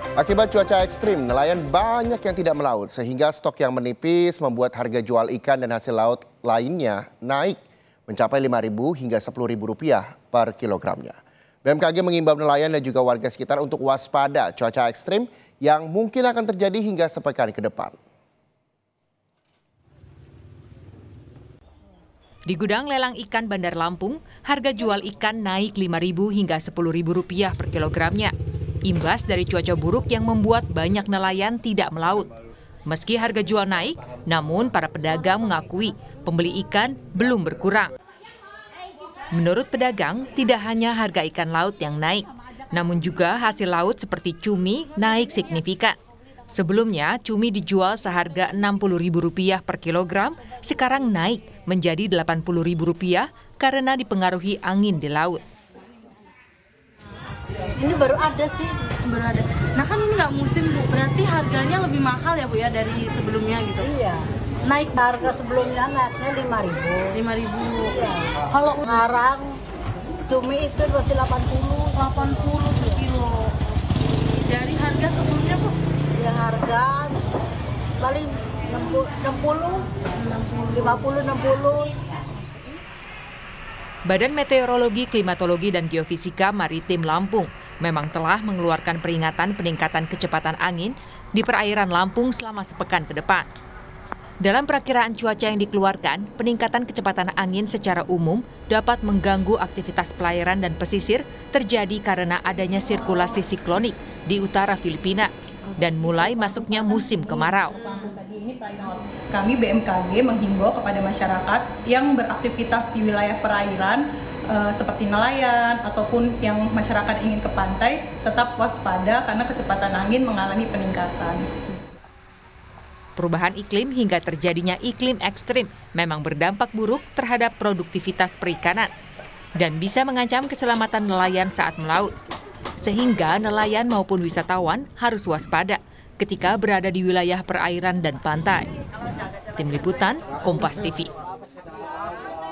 Akibat cuaca ekstrim, nelayan banyak yang tidak melaut sehingga stok yang menipis membuat harga jual ikan dan hasil laut lainnya naik mencapai Rp5.000 hingga Rp10.000 per kilogramnya. BMKG mengimbau nelayan dan juga warga sekitar untuk waspada cuaca ekstrim yang mungkin akan terjadi hingga sepekan ke depan. Di gudang lelang ikan Bandar Lampung, harga jual ikan naik Rp5.000 hingga Rp10.000 per kilogramnya. Imbas dari cuaca buruk yang membuat banyak nelayan tidak melaut. Meski harga jual naik, namun para pedagang mengakui pembeli ikan belum berkurang. Menurut pedagang, tidak hanya harga ikan laut yang naik, namun juga hasil laut seperti cumi naik signifikan. Sebelumnya, cumi dijual seharga Rp60.000 per kilogram, sekarang naik menjadi Rp80.000 karena dipengaruhi angin di laut. Ini baru ada sih, baru ada. Nah kan ini nggak musim Bu, berarti harganya lebih mahal ya Bu ya dari sebelumnya gitu? Iya, naik harga sebelumnya naiknya Rp5.000. Rp5.000. Iya. Kalau sekarang cumi itu masih 80 sekilo. Dari harga sebelumnya Bu? Ya harga paling 60, 50, 60. Badan Meteorologi, Klimatologi, dan Geofisika Maritim Lampung memang telah mengeluarkan peringatan peningkatan kecepatan angin di perairan Lampung selama sepekan ke depan. Dalam perakiraan cuaca yang dikeluarkan, peningkatan kecepatan angin secara umum dapat mengganggu aktivitas pelayaran dan pesisir terjadi karena adanya sirkulasi siklonik di utara Filipina dan mulai masuknya musim kemarau. Kami BMKG menghimbau kepada masyarakat yang beraktivitas di wilayah perairan seperti nelayan ataupun yang masyarakat ingin ke pantai tetap waspada karena kecepatan angin mengalami peningkatan. Perubahan iklim hingga terjadinya iklim ekstrim memang berdampak buruk terhadap produktivitas perikanan dan bisa mengancam keselamatan nelayan saat melaut. Sehingga nelayan maupun wisatawan harus waspada ketika berada di wilayah perairan dan pantai. Tim Liputan, Kompas TV.